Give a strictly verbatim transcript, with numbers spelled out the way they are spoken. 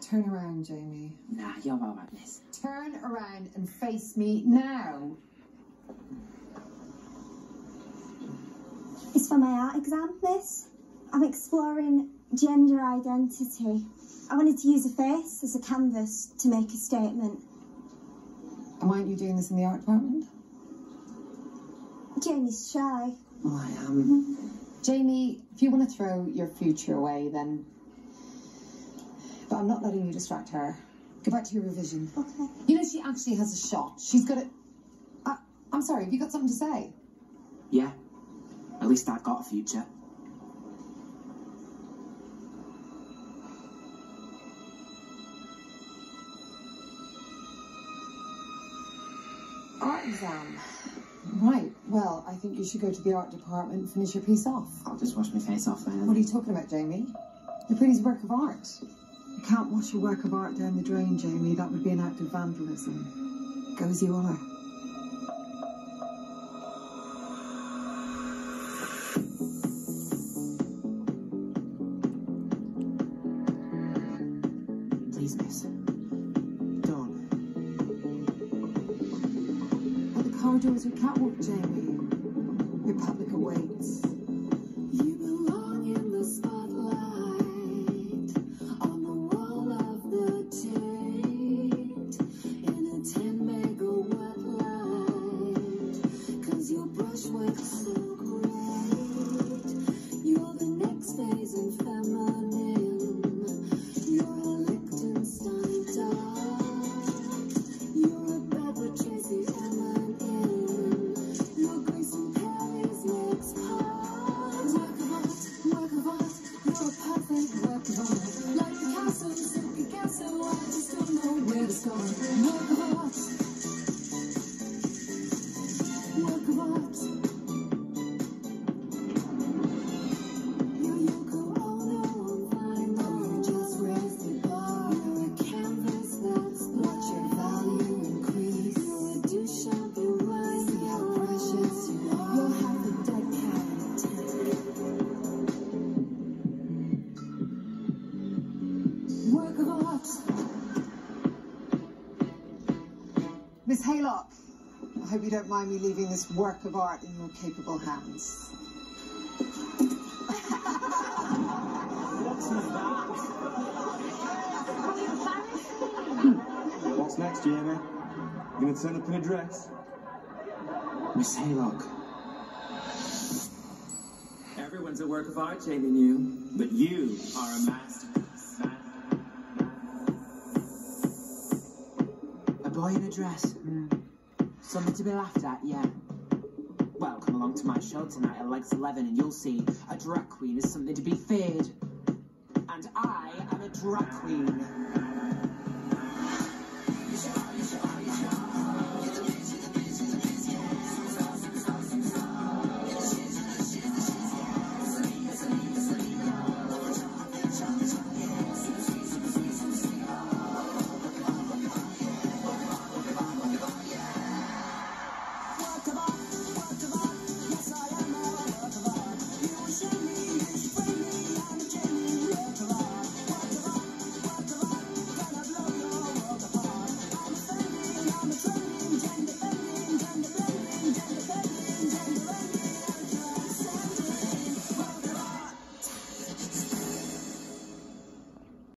turn around, Jamie. Nah, you're all right, miss. Turn around and face me now. It's for my art exam, miss. I'm exploring gender identity. I wanted to use a face as a canvas to make a statement. And why aren't you doing this in the art department? Jamie's shy. Oh, I am. Jamie, if you want to throw your future away, then... But I'm not letting you distract her. Go back to your revision. Okay. You know, she actually has a shot. She's got a... I, I'm sorry, have you got something to say? Yeah. At least I've got a future. Art exam. Right, well, I think you should go to the art department and finish your piece off. I'll just wash my face off then. What are you talking about, Jamie? Your pretty's a work of art. You can't wash a work of art down the drain, Jamie. That would be an act of vandalism. Go as you are. Please, miss. Don't. But the corridor is your catwalk, Jamie. Your public awaits. You belong in the spotlight, on the wall of the taint, in a ten megawatt light, cause your brushwork's so great. You're the next phase in feminine, you're a Liechtenstein dog, you're a Barbara Tracy Eminem, you're Grayson Perry's next part. Work of art, work of art, you're a perfect work of art. Like Picasso, Silky Picasso, I just don't know where to start. Work of art, work of art. You're Yoko Ono on vinyl, you just raised the bar. You're a canvas that's watch your value increase. You're a Duchamp, you rise, see how precious you are. You're half a dead cat in a tank. Work of art. Miss Haylock, I hope you don't mind me leaving this work of art in your capable hands. What's next, Jamie? You gonna turn up in a dress? Miss Haylock. Everyone's a work of art, Jamie New. But you are a masterpiece. A boy in a dress. Hmm. Something to be laughed at, yeah. Well, come along to my show tonight at Legs eleven and you'll see a drag queen is something to be feared. And I am a drag queen.